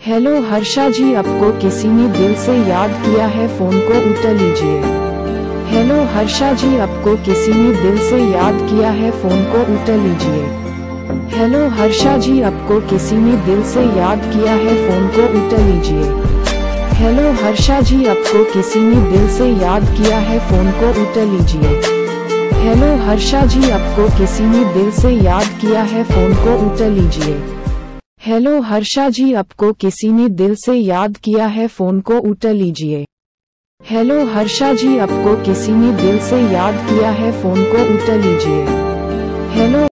Hello Harsha जी, आपको किसी ने दिल से याद किया है, फोन को उठा लीजिए। हेलो हर्षा जी, आपको किसी ने दिल से याद किया है, फोन को उठा लीजिए। हेलो हर्षा जी, आपको किसी ने दिल से याद किया है, फोन को उठा लीजिए। हेलो हर्षा जी, आपको किसी ने दिल से याद किया है, फोन को उठा लीजिए। हेलो हर्षा जी, आपको किसी ने दिल से याद किया है, फोन को उठा लीजिए। हेलो हर्षा जी, आपको किसी ने दिल से याद किया है, फोन को उठा लीजिए। हेलो हर्षा जी, आपको किसी ने दिल से याद किया है, फोन को उठा लीजिए। हेलो